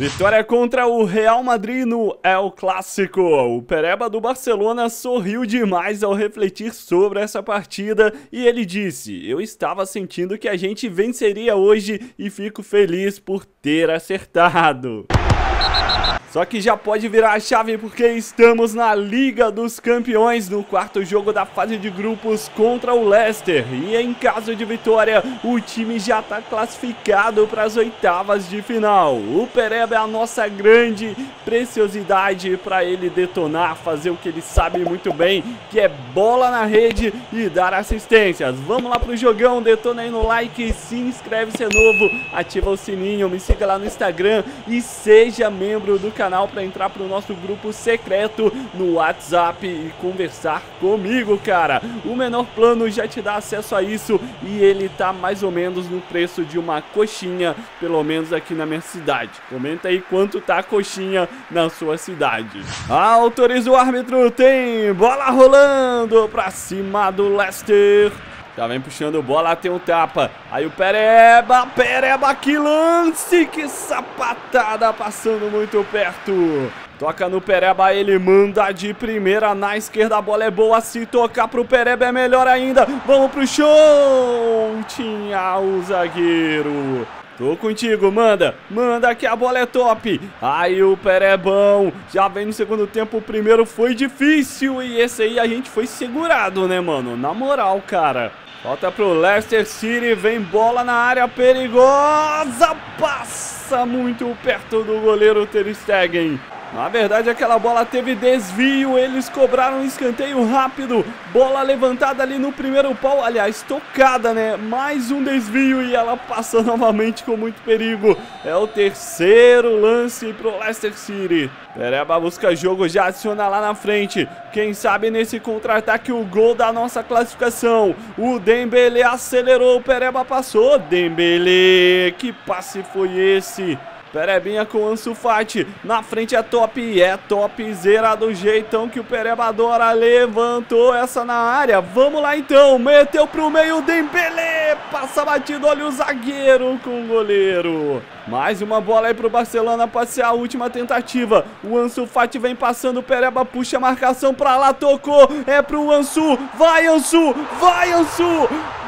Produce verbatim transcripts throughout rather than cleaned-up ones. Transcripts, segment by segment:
Vitória contra o Real Madrid no El Clásico. O Pereba do Barcelona sorriu demais ao refletir sobre essa partida e ele disse: eu estava sentindo que a gente venceria hoje e fico feliz por ter acertado. Só que já pode virar a chave porque estamos na Liga dos Campeões no quarto jogo da fase de grupos contra o Leicester. E em caso de vitória, o time já está classificado para as oitavas de final. O Pereba é a nossa grande preciosidade para ele detonar, fazer o que ele sabe muito bem, que é bola na rede e dar assistências. Vamos lá pro jogão, detona aí no like, se inscreve se é novo, ativa o sininho, me siga lá no Instagram e seja membro do canal. canal para entrar para o nosso grupo secreto no WhatsApp e conversar comigo, cara. O menor plano já te dá acesso a isso e ele tá mais ou menos no preço de uma coxinha, pelo menos aqui na minha cidade. Comenta aí quanto tá a coxinha na sua cidade. Autoriza o árbitro, tem bola rolando pra cima do Leicester. Já vem puxando bola, tem um tapa. Aí o Pereba, Pereba, que lance, que sapatada, passando muito perto. Toca no Pereba, ele manda de primeira na esquerda, a bola é boa, se tocar pro Pereba é melhor ainda. Vamos pro show, tinha o zagueiro. Tô contigo, manda, manda que a bola é top. Aí o Perebão já vem no segundo tempo, o primeiro foi difícil e esse aí a gente foi segurado, né, mano? Na moral, cara. Volta pro Leicester City, vem bola na área perigosa, passa muito perto do goleiro Ter Stegen. Na verdade, aquela bola teve desvio, eles cobraram um escanteio rápido, bola levantada ali no primeiro pau, aliás, tocada, né? Mais um desvio e ela passa novamente com muito perigo. É o terceiro lance pro Leicester City. Pereba busca jogo, já adiciona lá na frente. Quem sabe nesse contra-ataque o gol da nossa classificação. O Dembélé acelerou, o Pereba passou. Dembélé, que passe foi esse? Perebinha com Ansu Fati, na frente é top, é top, zera do jeitão que o Pereba adora, levantou essa na área, vamos lá então, meteu pro meio, Dembélé, passa batido, olha o zagueiro com o goleiro. Mais uma bola aí pro Barcelona, pode ser a última tentativa, o Ansu Fati vem passando, o Pereba puxa a marcação pra lá, tocou, é pro Ansu, vai Ansu, vai Ansu,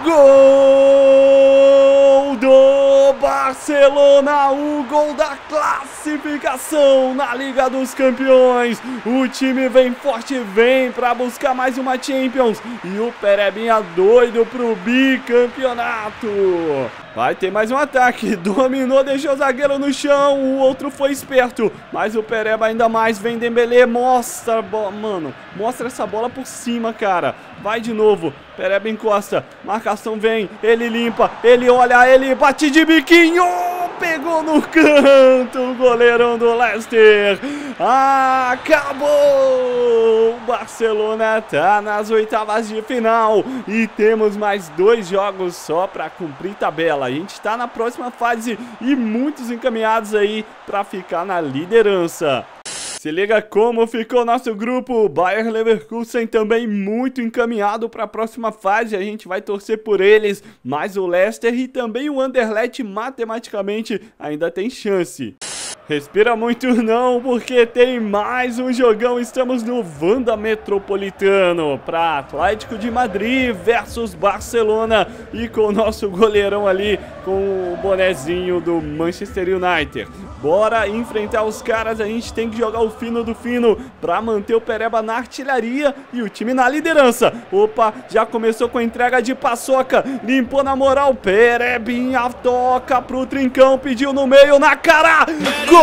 gol do Barcelona, o gol da classificação na Liga dos Campeões. O time vem forte, vem para buscar mais uma Champions e o Perebinha doido pro bicampeonato. Vai ter mais um ataque, dominou, deixou o zagueiro no chão, o outro foi esperto, mas o Pereba ainda mais, vem Dembélé, mostra a bola, mano, mostra essa bola por cima, cara, vai de novo, Pereba encosta, marcação vem, ele limpa, ele olha, ele bate de biquinho, pegou no canto, o goleirão do Leicester, acabou, o Barcelona tá nas oitavas de final e temos mais dois jogos só para cumprir tabela. A gente está na próxima fase e muitos encaminhados aí para ficar na liderança. Se liga como ficou nosso grupo, Bayer Leverkusen também muito encaminhado para a próxima fase, a gente vai torcer por eles, mas o Leicester e também o Anderlecht matematicamente ainda tem chance. Respira muito não, porque tem mais um jogão, estamos no Wanda Metropolitano para Atlético de Madrid versus Barcelona e com o nosso goleirão ali com o bonezinho do Manchester United. Bora enfrentar os caras, a gente tem que jogar o fino do fino para manter o Pereba na artilharia e o time na liderança. Opa, já começou com a entrega de paçoca, limpou na moral, Perebinha toca pro Trincão, pediu no meio, na cara, gol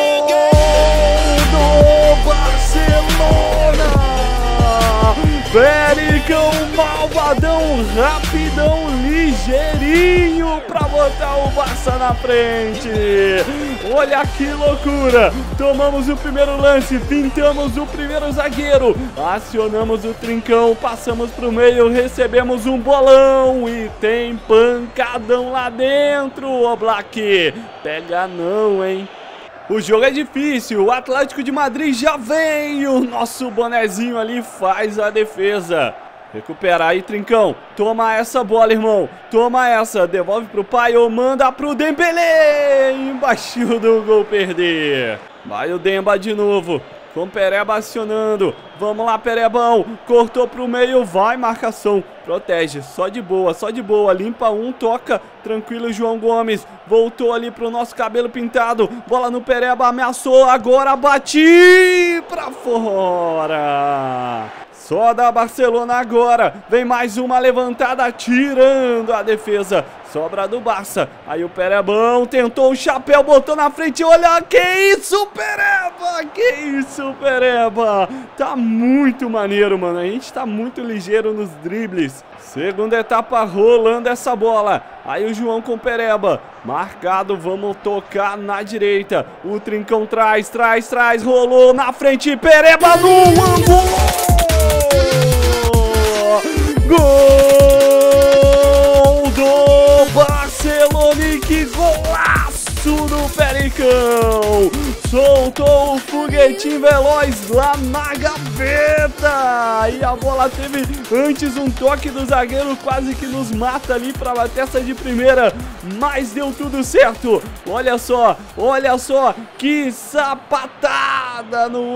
do Barcelona! Pericão malvadão, rapidão, ligeirinho pra botar o Barça na frente. Olha que loucura, tomamos o primeiro lance, pintamos o primeiro zagueiro, acionamos o Trincão, passamos pro meio, recebemos um bolão e tem pancadão lá dentro, Oblak, pega não, hein? O jogo é difícil, o Atlético de Madrid já vem, o nosso bonezinho ali faz a defesa. Recupera aí, Trincão. Toma essa bola, irmão. Toma essa. Devolve pro pai ou manda pro Dembélé. Embaixo do gol perder. Vai o Demba de novo. Com Pereba acionando. Vamos lá, Perebão. Cortou pro meio. Vai, marcação. Protege. Só de boa, só de boa. Limpa um, toca. Tranquilo, João Gomes. Voltou ali pro nosso cabelo pintado. Bola no Pereba. Ameaçou. Agora bati pra fora. Só da Barcelona agora. Vem mais uma levantada. Tirando a defesa. Sobra do Barça. Aí o Perebão tentou o chapéu, botou na frente. Olha, que isso, Pereba! Que isso, Pereba! Tá muito maneiro, mano. A gente tá muito ligeiro nos dribles. Segunda etapa rolando essa bola. Aí o João com o Pereba. Marcado, vamos tocar na direita. O Trincão traz, traz, traz. Rolou na frente. Pereba no ângulo! Gol do Barcelona, e que golaço do Pericão! Soltou o foguetinho veloz lá na gaveta! E a bola teve antes um toque do zagueiro, quase que nos mata ali para bater essa de primeira, mas deu tudo certo. Olha só, olha só, que sapatada no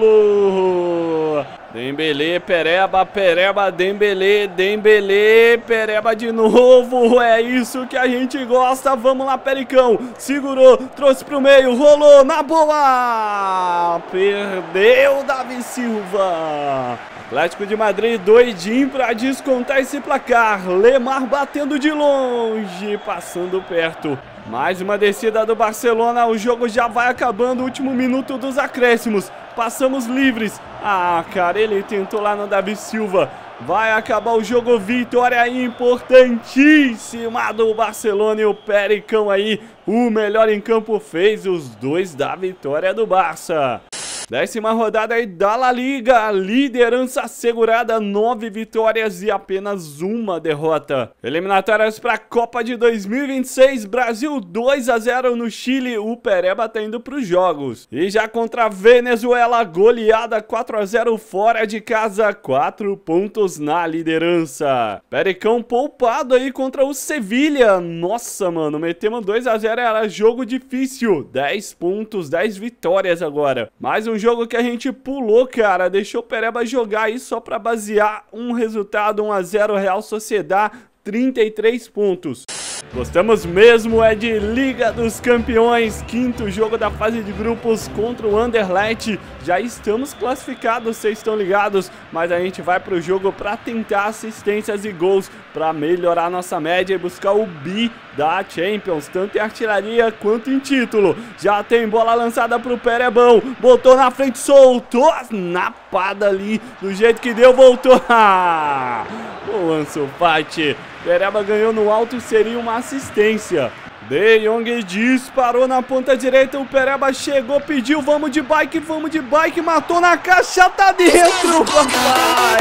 ângulo! Dembélé, Pereba, Pereba, Dembélé, Dembélé, Pereba de novo. É isso que a gente gosta. Vamos lá, Pericão. Segurou, trouxe pro meio, rolou na boa. Perdeu Davi Silva. Atlético de Madrid doidinho pra descontar esse placar. Lemar batendo de longe, passando perto. Mais uma descida do Barcelona, o jogo já vai acabando, último minuto dos acréscimos. Passamos livres. Ah, cara, ele tentou lá no Davi Silva. Vai acabar o jogo, vitória importantíssima do Barcelona, e o Pericão aí, o melhor em campo, fez os dois da vitória do Barça. Décima rodada aí da La Liga, liderança assegurada, nove vitórias e apenas uma derrota. Eliminatórias para a Copa de dois mil e vinte e seis, Brasil dois a zero no Chile, o Pereba tá indo para os jogos. E já contra a Venezuela, goleada quatro a zero fora de casa, quatro pontos na liderança. Pericão poupado aí contra o Sevilha, nossa mano, metemos dois a zero, era jogo difícil, dez pontos, dez vitórias agora. Mais um jogo que a gente pulou, cara, deixou o Pereba jogar aí só pra basear um resultado, um a zero, Real Sociedad, trinta e três pontos. Gostamos mesmo é de Liga dos Campeões, quinto jogo da fase de grupos contra o Anderlecht. Já estamos classificados, vocês estão ligados, mas a gente vai pro jogo para tentar assistências e gols, para melhorar nossa média e buscar o bi da Champions, tanto em artilharia quanto em título. Já tem bola lançada pro Perebão, botou na frente, soltou a napada ali, do jeito que deu, voltou. O Ansu Fati, Pereba ganhou no alto, seria uma assistência. De Jong disparou na ponta direita, o Pereba chegou, pediu, vamos de bike, vamos de bike, matou na caixa, tá dentro, papai!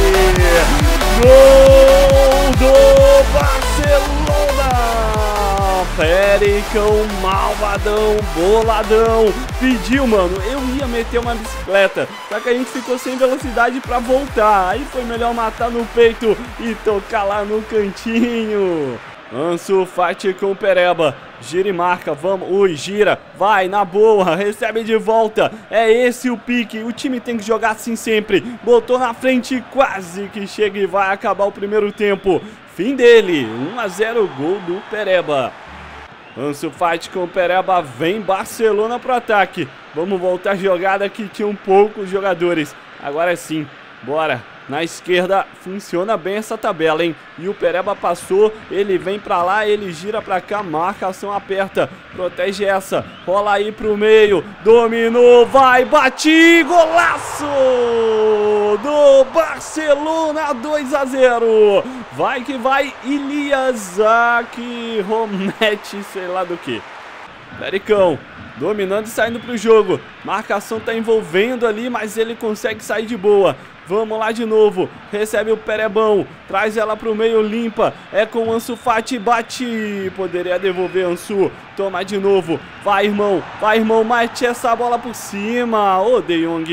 Gol do Barcelona! Pericão, malvadão, boladão, pediu, mano, eu ia meter uma bicicleta, só que a gente ficou sem velocidade pra voltar, aí foi melhor matar no peito e tocar lá no cantinho. Ansu Fati com o Pereba, gira e marca, vamos, ui, gira, vai, na boa, recebe de volta, é esse o pique, o time tem que jogar assim sempre, botou na frente, quase que chega e vai acabar o primeiro tempo, fim dele, um a zero, gol do Pereba. Ansu Fati com o Pereba, vem Barcelona pro ataque, vamos voltar a jogada que tinham poucos jogadores, agora sim, bora. Na esquerda, funciona bem essa tabela, hein? E o Pereba passou, ele vem pra lá, ele gira pra cá, marcação aperta, protege essa, rola aí pro meio, dominou, vai, bate, golaço do Barcelona, dois a zero. Vai que vai, Ilias Romete, sei lá do que. Pericão, dominando e saindo pro jogo, marcação tá envolvendo ali, mas ele consegue sair de boa. Vamos lá de novo, recebe o Perebão, traz ela pro meio, limpa, é com o Ansu Fati, bate, poderia devolver Ansu, toma de novo, vai irmão, vai irmão, mate essa bola por cima, ô De Jong,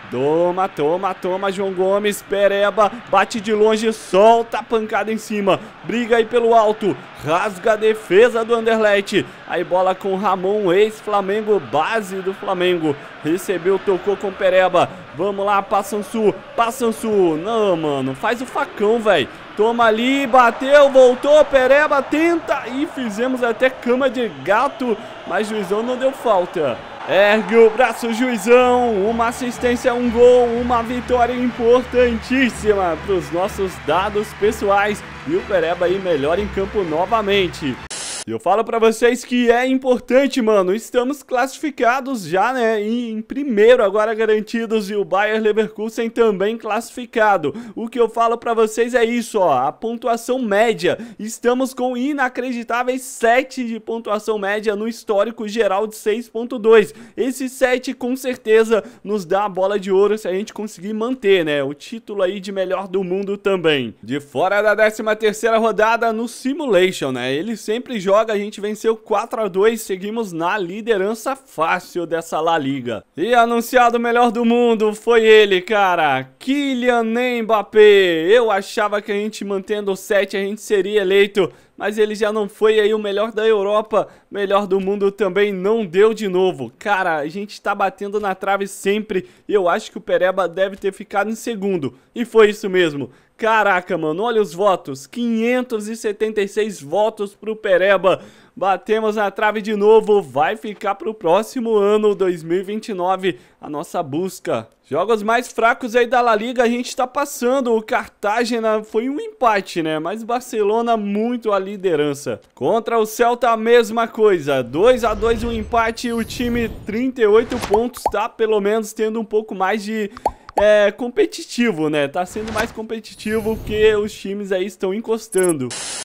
Toma, toma, toma, João Gomes. Pereba bate de longe, solta a pancada em cima. Briga aí pelo alto, rasga a defesa do Anderlecht. Aí bola com Ramon, ex-Flamengo, base do Flamengo. Recebeu, tocou com Pereba. Vamos lá, Passansu, Passansu. Não, mano, faz o facão, velho. Toma ali, bateu, voltou, Pereba tenta. E fizemos até cama de gato, mas juizão não deu falta. Ergue o braço, juizão. Uma assistência, um gol, uma vitória importantíssima para os nossos dados pessoais. E o Pereba aí melhor em campo novamente. Eu falo pra vocês que é importante, mano. Estamos classificados já, né? E em primeiro agora garantidos. E o Bayer Leverkusen também classificado. O que eu falo pra vocês é isso, ó. A pontuação média. Estamos com inacreditáveis sete de pontuação média no histórico geral de seis ponto dois. Esse sete com certeza nos dá a bola de ouro se a gente conseguir manter, né? O título aí de melhor do mundo também. De fora da décima terceira rodada no Simulation, né? Ele sempre joga. A gente venceu quatro a dois, seguimos na liderança fácil dessa La Liga. E anunciado o melhor do mundo foi ele, cara, Kylian Mbappé. Eu achava que a gente mantendo o sete a gente seria eleito, mas ele já não foi aí o melhor da Europa, melhor do mundo também não deu de novo. Cara, a gente tá batendo na trave sempre e eu acho que o Pereba deve ter ficado em segundo. E foi isso mesmo. Caraca, mano, olha os votos, quinhentos e setenta e seis votos pro Pereba. Batemos na trave de novo, vai ficar pro próximo ano, dois mil e vinte e nove, a nossa busca. Jogos mais fracos aí da La Liga a gente tá passando, o Cartagena foi um empate, né, mas Barcelona muito a liderança. Contra o Celta a mesma coisa, dois a dois um empate, o time trinta e oito pontos, tá pelo menos tendo um pouco mais de... É competitivo, né? Tá sendo mais competitivo porque os times aí estão encostando.